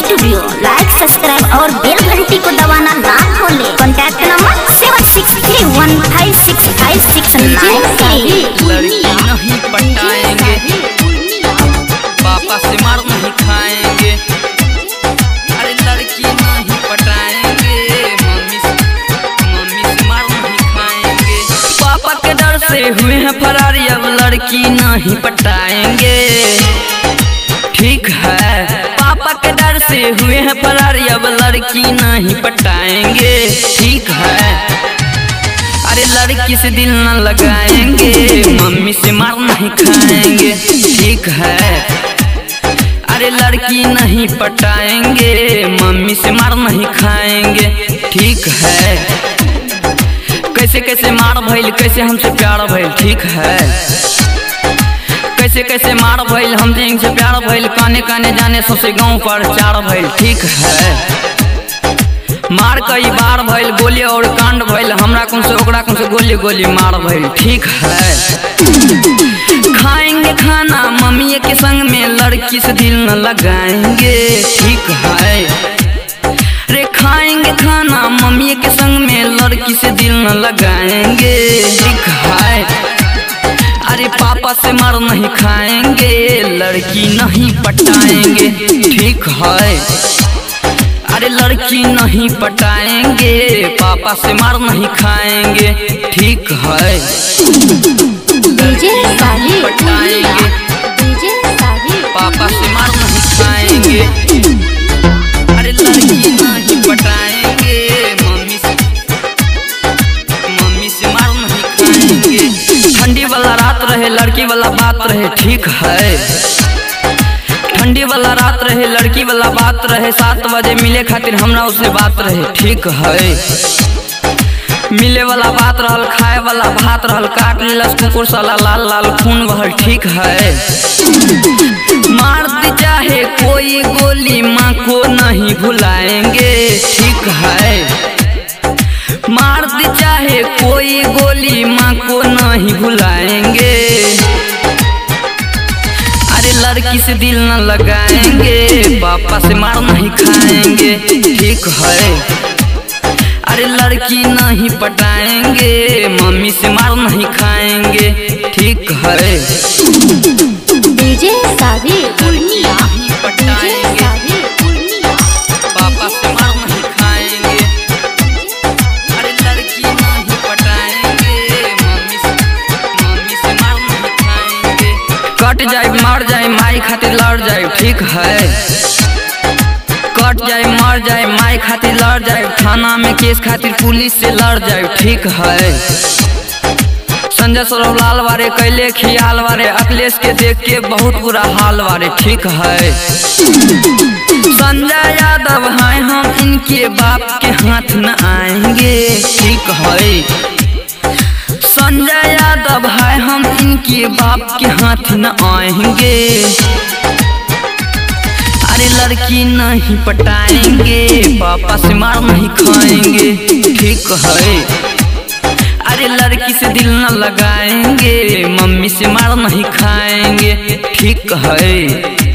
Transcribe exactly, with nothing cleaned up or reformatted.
Studio. लाइक subscribe और बेल घंटी को दबाना ना भूलें। Contact number seven six three one five six five six nine three. लड़की नहीं पटाएंगे, पापा से मार नहीं खाएंगे। अरे लड़की नहीं पटाएंगे, मम्मी से मम्मी से मार नहीं खाएंगे। पापा के डर से हुए हैं फरारी, अब लड़की नहीं पटाएंगे। ठीक है, पापा के डर से हुए हैं फरारी, अब लड़की नहीं पटाएंगे। ठीक है, अरे लड़की से दिल न लगाएंगे, मम्मी से मार नहीं खाएंगे। ठीक है, अरे लड़की नहीं पटाएंगे, मम्मी से मार नहीं खाएंगे। ठीक है, कैसे कैसे मार भइल, कैसे हमसे प्यार भइल। ठीक है, कैसे कैसे मार भइल, हमसे इनसे प्यार भइल। काने काने जाने सबसे गाँव पर चार भइल। ठीक है, मार कई बार भइल, गोली और कांड भइल। हमरा कौन से ओकरा कौन से गोली गोली मार भइल। ठीक है, खाएंगे खाना मम्मी के संग में, लड़की से दिल न लगाएंगे। ठीक है, रे खाएंगे खाना मम्मी के संग में, लड़की से दिल न लगाएंगे। ठीक है, अरे पापा से मार नहीं खाएंगे, लड़की नहीं पटाएंगे। ठीक है, अरे लड़की नहीं पटाएंगे, पापा से मार नहीं खाएंगे। ठीक है, डीजे साहिल पटाएंगे, डीजे साहिल पापा से मार नहीं खाएंगे। अरे लड़की नहीं पटाएंगे, मम्मी से मम्मी से मार नहीं खाएंगे। ठंडी वाला रात रहे, लड़की वाला बात रहे। ठीक है, ठंडी वाला रात रहे, लड़की वाला बात रहे। सात बजे मिले खातिर हमरा उससे बात रहे। ठीक है, मिले वाला बात रहल, खाए वाला भात रहल। काट लेलस कुकुर साला, लाल लाल खून बहल। ठीक है, मार दी चाहे कोई गोली, माँ को नहीं भुलाएंगे। ठीक है, मार दी चाहे कोई गोली, माँ को नहीं भुलाएंगे। अरे लड़की से दिल न लगाएंगे, पापा से मार नहीं खाएंगे। ठीक है, अरे लड़की नहीं पटाएंगे, मम्मी से मार नहीं खाएंगे। ठीक है, डीजे साहिल पूर्णिया नहीं पटाएंगे, पापा से मार नहीं खाएंगे। अरे लड़की नहीं पटाएंगे, मम्मी से मम्मी से मार नहीं खाएंगे। कट जाए मार जाए माई खातिर लड़ जाए। ठीक है, कट जाए मर जाए माई खातिर लड़ जाए। थाना में केस खातिर पुलिस से लड़ जाए। ठीक है, संजय सौरभ लाल वारे कैले खियाल वारे, अखिलेश के देख के बहुत बुरा हाल वारे। ठीक है, संजय यादव हैं हम, इनके बाप के हाथ न आएंगे। ठीक है, संजय यादव है हम, इनके बाप के हाथ न आएंगे। अरे लड़की नहीं पटाएंगे, पापा से मार नहीं खाएंगे। ठीक है, अरे लड़की से दिल न लगाएंगे, मम्मी से मार नहीं खाएंगे। ठीक है।